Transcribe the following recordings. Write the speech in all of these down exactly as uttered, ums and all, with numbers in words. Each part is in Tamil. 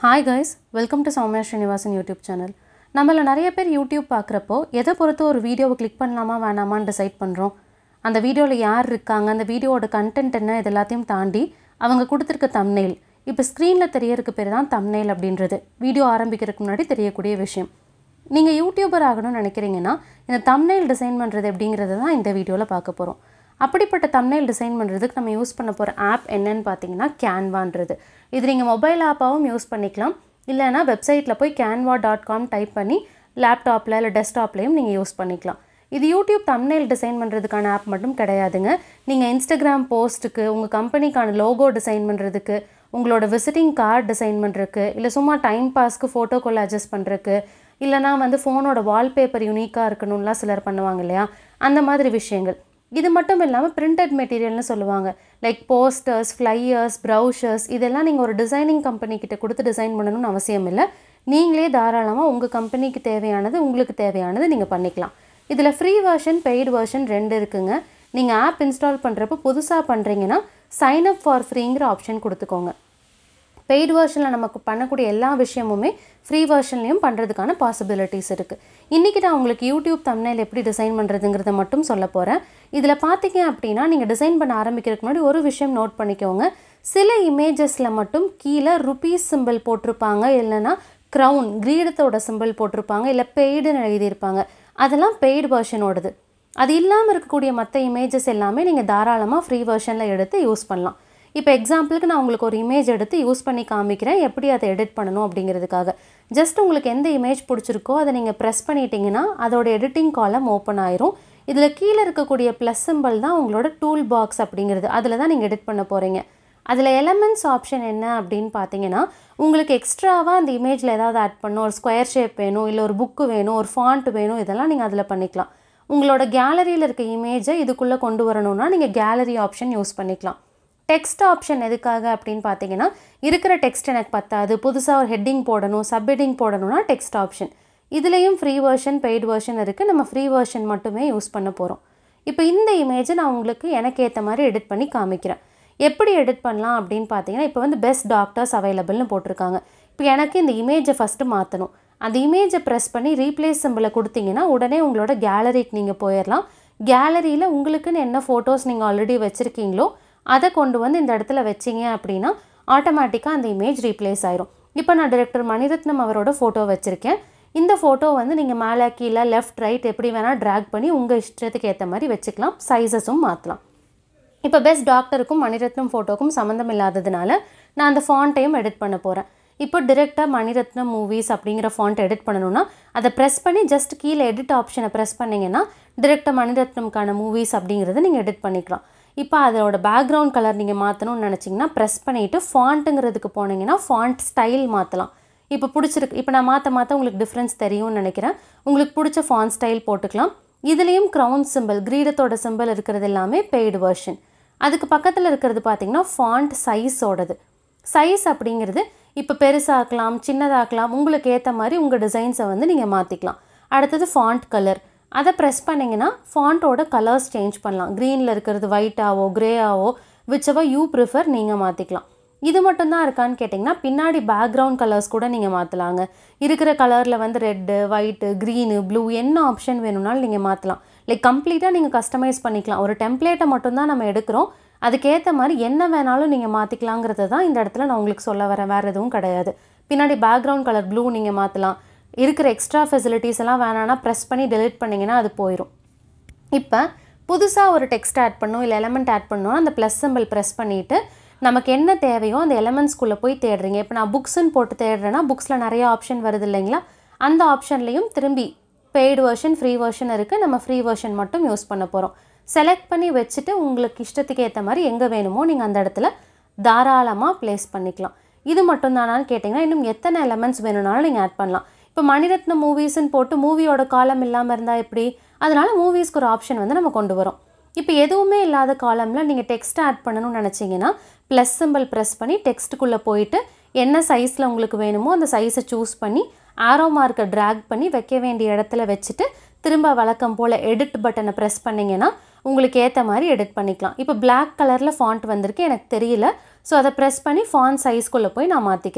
Hi guys, welcome to Soumya Srinivasan YouTube channel. நம்மள நிறைய பேர் YouTube பார்க்கறப்போ எதை பொறுத்து ஒரு வீடியோவை கிளிக் பண்ணலாமா வேணாமான்னு டிசைட் பண்றோம். அந்த வீடியோல யார் இருக்காங்க, அந்த வீடியோவோட கண்டென்ட் என்ன இதெல்லாத்தையும் தாண்டி அவங்க கொடுத்திருக்க thumbnail. இப்போ ஸ்கிரீன்ல தெரியறதுக்கு பேர் தான் thumbnail அப்படின்றது. வீடியோ ஆரம்பிக்கிறதுக்கு முன்னாடி தெரியக்கூடிய விஷயம். நீங்க யூடியூபர் ஆகணும்னு நினைக்கிறீங்கன்னா இந்த thumbnail டிசைன் பண்றது எப்படிங்கறத தான் இந்த வீடியோல பார்க்க போறோம். அப்படிப்பட்ட thumbnail டிசைன் பண்றதுக்கு நம்ம யூஸ் பண்ண போற ஆப் என்னன்னு பாத்தீங்கன்னா Canvaன்றது. இது நீங்க மொபைல் ஆப்பாவும் யூஸ் பண்ணிக்கலாம். இல்லனா வெப்சைட்ல போய் canva dot com டைப் பண்ணி லேப்டாப்ல இல்ல டெஸ்க்டாப்லயும் நீங்க யூஸ் பண்ணிக்கலாம். இது YouTube thumbnail டிசைன் பண்றதுக்கான ஆப் மட்டும் கிடையாதுங்க. நீங்க Instagram போஸ்ட்க்கு, உங்க கம்பெனிக்கான லோகோ டிசைன் பண்றதுக்கு, உங்களோட விசிட்டிங் கார்டு டிசைன் பண்றதுக்கு, இல்ல சும்மா டைம் பாஸ்க்கு போட்டோ கொலாஜஸ் பண்றதுக்கு, இல்லனா வந்து ஃபோனோட வால்பேப்பர் யூனிக்கா இருக்கணும்லாம் சிலர் பண்ணுவாங்க இல்லையா? அந்த மாதிரி விஷயங்கள். இது மட்டும் இல்லாம printed மெட்டீரியல்னு சொல்லுவாங்க. லைக் போஸ்டர்ஸ், ஃளையர்ஸ், ப்ரௌஷர்ஸ் இதெல்லாம் நீங்க ஒரு டிசைனிங் கம்பெனி கிட்ட கொடுத்து டிசைன் பண்ணனும்னு அவசியம் இல்ல. நீங்களே தாராளமா உங்க கம்பெனிக்கு தேவையானது உங்களுக்கு தேவையானது நீங்க பண்ணிக்கலாம். இதுல ஃப்ரீ வெர்ஷன், பெய்ட் வெர்ஷன் ரெண்டு இருக்குங்க. நீங்க ஆப் இன்ஸ்டால் பண்றப்ப புதுசா பண்றீங்கன்னா sign up for freeங்கிற ஆப்ஷன் கொடுத்துக்கோங்க. பெய்ட் வெர்ஷன்ல நமக்கு பண்ணக்கூடிய எல்லா விஷயமுமே ஃப்ரீ வெர்ஷன்லயும் பண்றதுக்கான பாசிபிலிட்டிஸ் இருக்கு. இன்னைக்கு நான் உங்களுக்கு YouTube thumbnail எப்படி டிசைன் பண்றதுங்கறத மட்டும் சொல்லப் போறேன். இதுல பாத்தீங்க அப்படினா நீங்க டிசைன் பண்ண ஆரம்பிக்கிறதுக்கு முன்னாடி ஒரு விஷயம் நோட் பண்ணிக்கோங்க. சில இமேजेसல மட்டும் கீழ ரூபீஸ் சிம்பல் போட்டுருப்பாங்க, இல்லனா crown கிரீடத்தோட சிம்பல் போட்டுருப்பாங்க, இல்ல பெய்ட்னு எழுதி இருப்பாங்க. அதெல்லாம் பெய்ட் வெர்ஷனோடது. அது இல்லாம இருக்கக்கூடிய மத்த இமேजेस எல்லாமே நீங்க தாராளமா ஃப்ரீ வெர்ஷன்ல எடுத்து யூஸ் பண்ணலாம். இப்போ எக்ஸாம்பிளுக்கு நான் உங்களுக்கு ஒரு இமேஜ் எடுத்து யூஸ் பண்ணி காமிக்கிறேன் எப்படி அதை எடிட் பண்ணனும் அப்படிங்கிறதுக்காக. ஜஸ்ட் உங்களுக்கு எந்த இமேஜ் பிடிச்சிருக்கோ அதை நீங்க பிரஸ் பண்ணிட்டீங்கன்னா அதோட எடிட்டிங் காலம் ஓபன் ஆயிரும். இதுல கீழ இருக்கக்கூடிய பிளஸ் சிம்பல் தான் உங்களோட டூல் பாக்ஸ் அப்படிங்கிறது. அதுல தான் நீங்க எடிட் பண்ண போறீங்க. அதுல எலிமெண்ட்ஸ் ஆப்ஷன் என்ன அப்படினு பாத்தீங்கன்னா உங்களுக்கு எக்ஸ்ட்ராவா அந்த இமேஜ்ல ஏதாவது ஆட் பண்ணனும், ஒரு ஸ்கொயர் ஷேப் வேணும், இல்ல ஒரு புக் வேணும், ஒரு ஃபாண்ட் வேணும், இதெல்லாம் நீங்க அதுல பண்ணிக்கலாம். உங்களோட கேலரியில இருக்க இமேஜை இதுக்குள்ள கொண்டு வரணும்னா நீங்க கேலரி ஆப்ஷன் யூஸ் பண்ணிக்கலாம். டெக்ஸ்ட் ஆப்ஷன் எதுக்காக அப்படினு பாத்தீங்கன்னா இருக்கிற டெக்ஸ்ட் எனக்கு பத்தாது, புதுசா ஒரு ஹெட்டிங் போடணும், சப் ஹெட்டிங் போடணும்னா டெக்ஸ்ட் ஆப்ஷன். இதுலயும் ஃப்ரீ வெர்ஷன், பெய்ட் வெர்ஷன் இருக்கு. நம்ம ஃப்ரீ வெர்ஷன் மட்டுமே யூஸ் பண்ண போறோம். இப்போ இந்த இமேஜை நான் உங்களுக்கு எனக்கு ஏத்த மாதிரி எடிட் பண்ணி காமிக்கிறேன். எப்படி எடிட் பண்ணலாம் அப்படினு பாத்தீங்கன்னா இப்போ வந்து பெஸ்ட் டாக்டர்ஸ் அவேலபிள்னு போட்டுருக்காங்க. இப்போ எனக்கு இந்த இமேஜை ஃபர்ஸ்ட் மாத்தணும். அந்த இமேஜை பிரஸ் பண்ணி ரீப்ளேஸ் சிம்பலை கொடுத்தீங்கன்னா உடனே உங்களோட கேலரிக்கு நீங்க போயிரலாம். கேலரியில உங்களுக்குன்னு என்ன போட்டோஸ் நீங்க ஆல்ரெடி வச்சிருக்கீங்களோ அதை கொண்டு வந்து இந்த இடத்துல வெச்சீங்க அப்படினா ஆட்டோமேட்டிக்கா அந்த இமேஜ் ரீப்ளேஸ் ஆயிரும். இப்போ நான் டைரக்டர் மணிரத்னம் அவரோட போட்டோ வச்சிருக்கேன். இந்த போட்டோ வந்து நீங்க மேலே கீழ லெஃப்ட் ரைட் எப்படி வேணா டிராக் பண்ணி உங்க இஷ்டத்துக்கு ஏத்த மாதிரி வெச்சுக்கலாம். சைஸஸும் மாத்தலாம். இப்போ பெஸ்ட் டாக்டருக்கும் மணிரத்னம் போட்டோக்கும் சம்பந்தம் இல்லாததனால நான் அந்த ஃபாண்ட்டையும் எடிட் பண்ண போறேன். இப்போ டைரக்டா மணிரத்னம் மூவிஸ் அப்படிங்கற ஃபாண்ட் எடிட் பண்ணனும்னா அதை பிரஸ் பண்ணி ஜஸ்ட் கீழ எடிட் ஆப்ஷனை பிரஸ் பண்ணீங்கன்னா டைரக்டா மணிரத்னம்கான மூவிஸ் அப்படிங்கறத நீங்க எடிட் பண்ணிக்கலாம். இப்போ அதோட பேக்ரவுண்ட் கலர் நீங்க மாத்தணும்னு நினைச்சீங்கன்னா பிரஸ் பண்ணிட்டு ஃபாண்ட்ங்கிறதுக்கு போனீங்கன்னா ஃபாண்ட் ஸ்டைல் மாத்தலாம். இப்போ பிடிச்சிருக்கு. இப்போ நான் மாத்த மாத்த உங்களுக்கு டிஃபரன்ஸ் தெரியும்னு நினைக்கிறேன். உங்களுக்கு பிடிச்ச ஃபாண்ட் ஸ்டைல் போட்டுக்கலாம். இதுலயும் crown symbol கிரீடத்தோட சிம்பல் இருக்குது எல்லாமே பெய்ட் வெர்ஷன். அதுக்கு பக்கத்துல இருக்குது பாத்தீங்கன்னா ஃபாண்ட் சைஸ் ஓடது. சைஸ் அப்படிங்கிறது இப்போ பெருசாக்கலாம், சின்னதாக்கலாம், உங்களுக்கு ஏத்த மாதிரி உங்க டிசைன்ஸை வந்து நீங்க மாத்திக்கலாம். அடுத்து ஃபாண்ட் கலர். அதை பிரஸ் பண்ணீங்கன்னா ஃபாண்டோட கலர்ஸ் சேஞ்ச் பண்ணலாம். கிரீன்ல இருக்குது ஒயிட்டாவோ கிரேயாவோ whichever you prefer நீங்க மாத்திக்கலாம். இது மட்டும் தான் இருக்கான்னு கேட்டிங்கன்னா பின்னாடி பேக்ரவுண்ட் கலர்ஸ் கூட நீங்க மாத்தலாங்க. இருக்கிற கலர்ல வந்து ரெட், ஒயிட், கிரீன், ப்ளூ என்ன ஆப்ஷன் வேணும்னாலும் நீங்க மாத்தலாம். லைக் கம்ப்ளீட்டா நீங்க கஸ்டமைஸ் பண்ணிக்கலாம். ஒரு டெம்ப்ளேட்டை மட்டும் தான் நம்ம எடுக்கிறோம். அதுக்கு ஏத்த மாதிரி என்ன வேணாலும் நீங்க மாத்திக்கலாம்ங்கறத தான் இந்த இடத்துல நான் உங்களுக்கு சொல்ல வரேன். வேற எதுவும் கிடையாது. பின்னாடி பேக்ரவுண்ட் கலர் ப்ளூ நீங்க மாத்தலாம். இருக்கிற எக்ஸ்ட்ரா ஃபெசிலிட்டிஸ் எல்லாம் வேணானா பிரஸ் பண்ணி delete பண்ணீங்கன்னா அது போயிடும். இப்போ புதுசா ஒரு டெக்ஸ்ட் ஆட் பண்ணனும், இல்ல எலிமெண்ட் ஆட் பண்ணனும், அந்த பிளஸ் சிம்பல் பிரஸ் பண்ணிட்டு நமக்கு என்ன தேவையோ அந்த எலிமெண்ட்ஸ்க்குள்ள போய் தேடுறீங்க. இப்போ நான் புக்ஸ்னு போட்டு தேடுறேன்னா புக்ஸ்ல நிறைய ஆப்ஷன் வருது இல்லைங்களா? அந்த ஆப்ஷன்லயும் திரும்பி பெய்ட் வெர்ஷன், ஃப்ரீ வெர்ஷன் இருக்கு. நம்ம ஃப்ரீ வெர்ஷன் மட்டும் யூஸ் பண்ண போறோம். செலக்ட் பண்ணி வெச்சிட்டு உங்களுக்கு இஷ்டத்துக்கு ஏத்த மாதிரி எங்க வேணுமோ நீங்க அந்த இடத்துல தாராளமா பிளேஸ் பண்ணிக்கலாம். இது மட்டும் தானான்னு கேட்டிங்கன்னா இன்னும் எத்தனை எலிமெண்ட்ஸ் வேணும்னாலும் நீங்க ஆட் பண்ணலாம். இப்போ மணிரத்னம் மூவிஸ்னு போட்டு மூவியோட காலம் இல்லாம இருந்தா எப்படி? அதனால மூவிஸ்க்கு ஒரு ஆப்ஷன் வந்து நம்ம கொண்டு வரோம். இப்போ எதுவுமே இல்லாத காலம்ல நீங்க டெக்ஸ்ட் ஆட் பண்ணனும்னு நினைச்சீங்கன்னா பிளஸ் சிம்பல் பிரஸ் பண்ணி டெக்ஸ்ட்க்குள்ள போயிட்டு என்ன சைஸ்ல உங்களுக்கு வேணுமோ அந்த சைஸை சூஸ் பண்ணி ஆரோ மார்க்கை டிராக் பண்ணி வைக்க வேண்டிய இடத்துல வெச்சிட்டு திரும்ப வழக்கம் போல எடிட் பட்டனை பிரஸ் பண்ணீங்கன்னா உங்களுக்கு ஏத்த மாதிரி எடிட் பண்ணிக்கலாம். இப்போ black கலர்ல ஃபாண்ட் வந்திருக்கு எனக்கு தெரியல. சோ அதை பிரஸ் பண்ணி ஃபாண்ட் சைஸ்க்குள்ள போய் நான் மாத்திக்கிறேன்.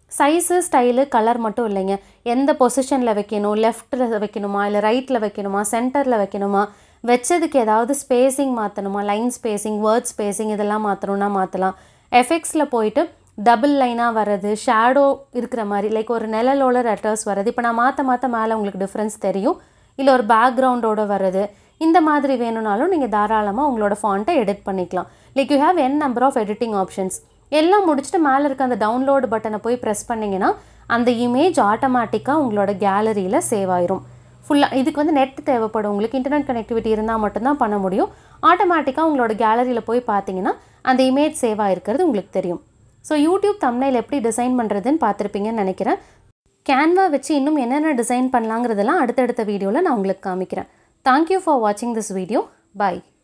சைஸு ஸ்டைலு கலர் மட்டும் இல்லைங்க, எந்த பொசிஷனில் வைக்கணும், லெஃப்ட்டில் வைக்கணுமா இல்லை ரைட்டில் வைக்கணுமா சென்டரில் வைக்கணுமா, வச்சதுக்கு ஏதாவது ஸ்பேஸிங் மாற்றணுமா, லைன் ஸ்பேஸிங் வேர்ட் ஸ்பேஸிங் இதெல்லாம் மாற்றணுன்னா மாற்றலாம். எஃபெக்ட்ஸில் போயிட்டு டபுள் லைனாக வர்றது, ஷேடோ இருக்கிற மாதிரி லைக் ஒரு நிழலோட லெட்டர்ஸ் வர்றது, இப்போ நான் மாற்ற மாற்ற மேலே உங்களுக்கு டிஃப்ரென்ஸ் தெரியும், இல்லை ஒரு பேக்ரவுண்டோடு வர்றது, இந்த மாதிரி வேணும்னாலும் நீங்கள் தாராளமாக உங்களோட ஃபாண்ட்டை எடிட் பண்ணிக்கலாம். Like you have n number of editing options. எல்லாம் முடிச்சுட்டு மேலே இருக்க அந்த டவுன்லோடு பட்டனை போய் ப்ரெஸ் பண்ணிங்கன்னா அந்த இமேஜ் ஆட்டோமேட்டிக்காக உங்களோட கேலரியில் சேவ் ஆயிரும். ஃபுல்லாக இதுக்கு வந்து நெட் தேவைப்படும், உங்களுக்கு இன்டர்நெட் கனெக்டிவிட்டி இருந்தால் மட்டும்தான் பண்ண முடியும். ஆட்டோமேட்டிக்காக உங்களோட கேலரியில் போய் பார்த்தீங்கன்னா அந்த இமேஜ் சேவ் ஆகிருக்கிறது உங்களுக்கு தெரியும். ஸோ யூடியூப் தம்ப்நெயில் எப்படி டிசைன் பண்ணுறதுன்னு பார்த்துருப்பீங்கன்னு நினைக்கிறேன். கேன்வா வச்சு இன்னும் என்னென்ன டிசைன் பண்ணலாங்கிறதெல்லாம் அடுத்தடுத்த வீடியோவில் நான் உங்களுக்கு காமிக்கிறேன். தேங்க்யூ ஃபார் வாட்சிங் திஸ் வீடியோ. பாய்.